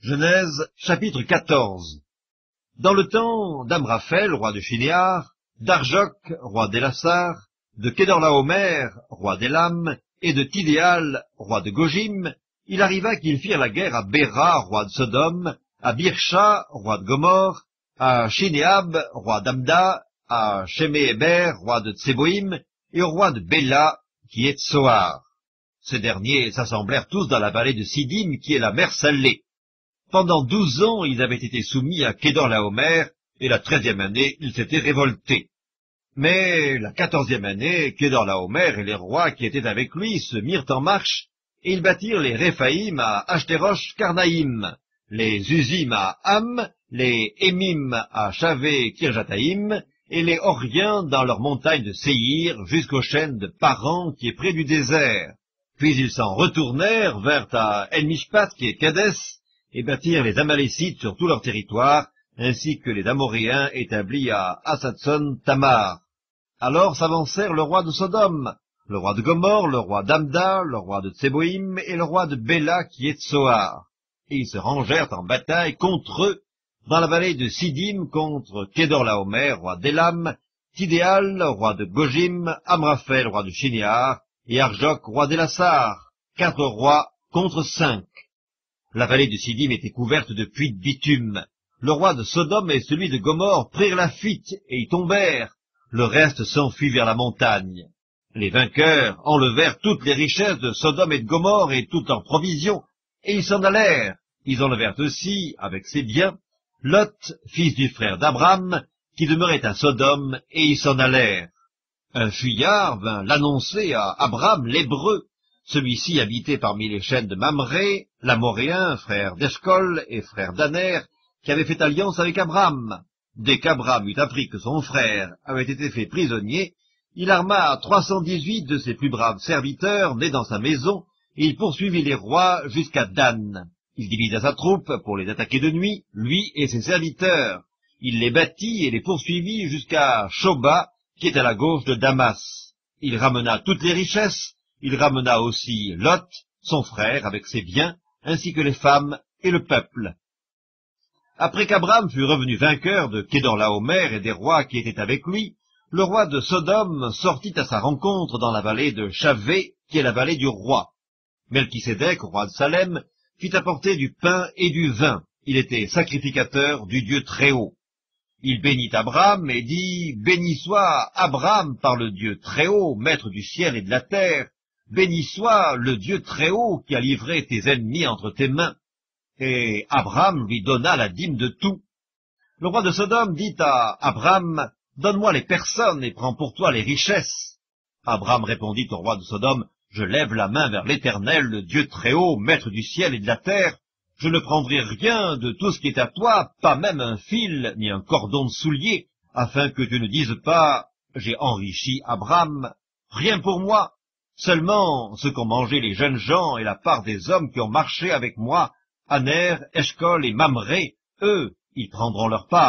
Genèse, chapitre 14. Dans le temps d'Amraphel, roi de Shinéar, d'Arjoc, roi d'Élassar, de Kedorlaomer, roi d'Élam, et de Tidéal, roi de Gojim, il arriva qu'ils firent la guerre à Béra, roi de Sodome, à Birsha, roi de Gomorre, à Shinéab, roi d'Amda, à Sheméhéber, roi de Tseboïm, et au roi de Béla, qui est Tsoar. Ces derniers s'assemblèrent tous dans la vallée de Sidim, qui est la mer Salée. Pendant 12 ans, ils avaient été soumis à Kedorlaomer, et la 13e année, ils s'étaient révoltés. Mais la 14e année, Kedorlaomer et les rois qui étaient avec lui se mirent en marche, et ils bâtirent les Réphaïm à Ashterosh Karnaïm, les Uzim à Ham, les Émim à Chavé Kirjataïm, et les Horiens dans leurs montagnes de Séhir jusqu'aux chaînes de Paran qui est près du désert. Puis ils s'en retournèrent vers à El-Mishpat qui est Kadès, et bâtirent les Amalécites sur tout leur territoire, ainsi que les Amoréens établis à Hatzatson Tamar. Alors s'avancèrent le roi de Sodome, le roi de Gomorre, le roi d'Amda, le roi de Tseboïm et le roi de Béla qui est Tsoar. Et ils se rangèrent en bataille contre eux, dans la vallée de Sidim, contre Kedorlaomer, roi d'Élam, Tidéal, roi de Gojim, Amraphel, roi de Shinéar, et Arjoc, roi d'Élassar, 4 rois contre 5. La vallée de Sidim était couverte de puits de bitume. Le roi de Sodome et celui de Gomorre prirent la fuite et y tombèrent. Le reste s'enfuit vers la montagne. Les vainqueurs enlevèrent toutes les richesses de Sodome et de Gomorre et toutes leurs provisions, et ils s'en allèrent. Ils enlevèrent aussi, avec ses biens, Lot, fils du frère d'Abram, qui demeurait à Sodome, et ils s'en allèrent. Un fuyard vint l'annoncer à Abram l'Hébreu. Celui-ci habitait parmi les chaînes de Mamré, l'Amoréen, frère d'Eshcol et frère d'Aner, qui avait fait alliance avec Abram. Dès qu'Abram eut appris que son frère avait été fait prisonnier, il arma 318 de ses plus braves serviteurs nés dans sa maison, et il poursuivit les rois jusqu'à Dan. Il divisa sa troupe pour les attaquer de nuit, lui et ses serviteurs. Il les battit et les poursuivit jusqu'à Shoba, qui est à la gauche de Damas. Il ramena toutes les richesses. Il ramena aussi Lot, son frère, avec ses biens, ainsi que les femmes et le peuple. Après qu'Abram fut revenu vainqueur de Kedorlaomer et des rois qui étaient avec lui, le roi de Sodome sortit à sa rencontre dans la vallée de Chavé, qui est la vallée du roi. Melchisédek, roi de Salem, fit apporter du pain et du vin. Il était sacrificateur du Dieu Très-Haut. Il bénit Abram et dit, « Béni soit Abram par le Dieu Très-Haut, maître du ciel et de la terre. Béni soit le Dieu Très-Haut qui a livré tes ennemis entre tes mains. » Et Abram lui donna la dîme de tout. Le roi de Sodome dit à Abram, « Donne-moi les personnes et prends pour toi les richesses. » Abram répondit au roi de Sodome, « Je lève la main vers l'Éternel, le Dieu Très-Haut, maître du ciel et de la terre. Je ne prendrai rien de tout ce qui est à toi, pas même un fil ni un cordon de soulier, afin que tu ne dises pas, j'ai enrichi Abram. Rien pour moi, seulement ce qu'ont mangé les jeunes gens et la part des hommes qui ont marché avec moi, Aner, Eshcol et Mamré, eux, ils prendront leur part. »